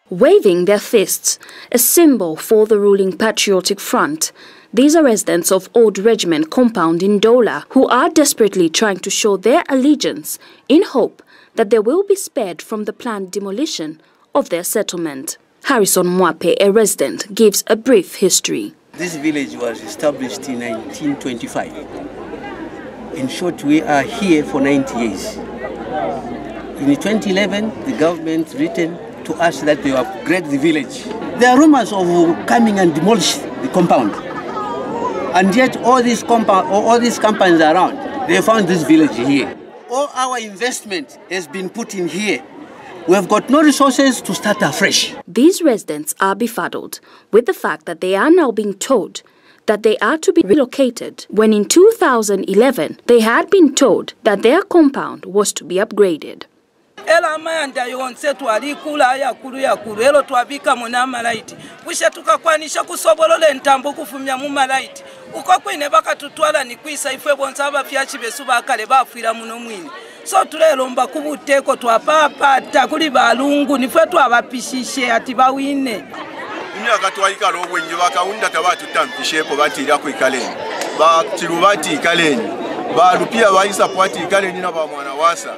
Waving their fists, a symbol for the ruling Patriotic Front, these are residents of Old Regiment compound in Ndola who are desperately trying to show their allegiance in hope that they will be spared from the planned demolition of their settlement. Harrison Mwape, a resident, gives a brief history. This village was established in 1925. In short, we are here for 90 years. In 2011, the government written to us that they will upgrade the village. There are rumors of coming and demolish the compound. And yet all these companies around, they found this village here. All our investment has been put in here. We have got no resources to start afresh. These residents are befuddled with the fact that they are now being told that they are to be relocated when in 2011 they had been told that their compound was to be upgraded. Ela mayanda yonse twalikula yakulu elo twabika muna malaiti wisha tukakwanisha kusobolola entambo kufumya mu malaiti uko kwine bakatutwala ni kwisa ifwe bonza abafyachi besu bakale bafira muno mwini so tulelomba kubuteko twapapata kuli balungu nifwe twabapishishe ati bawine imyaka twayikalo obwenye bakawunda tabatu tampishepo batira ku ikaleni bakirubati ikaleni balupia bayisa pwati ikaleni na ba mwana wasa.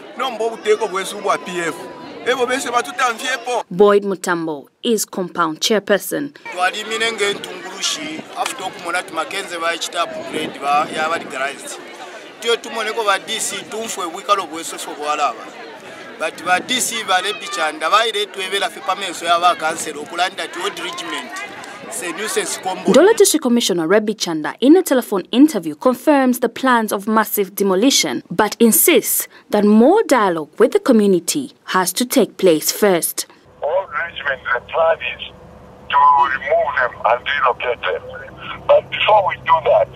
Boyd Mutambo is compound chairperson. Ndola District Commissioner Rebbi Chanda, in a telephone interview, confirms the plans of massive demolition, but insists that more dialogue with the community has to take place first. All regiments, the plan is to remove them and relocate them. But before we do that,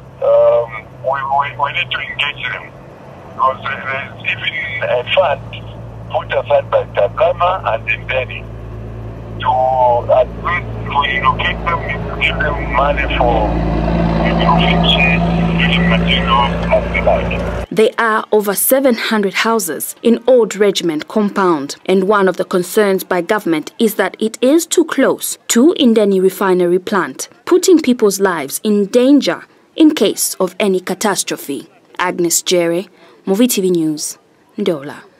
we need to engage them. Because there's even a fund put aside by Takama and Ndeni to at least relocate them, give them money for building materials and the like. There are over 700 houses in Old Regiment compound, and one of the concerns by government is that it is too close to Ndeni refinery plant, putting people's lives in danger in case of any catastrophe. Agnes Jerry, Movie TV News, Ndola.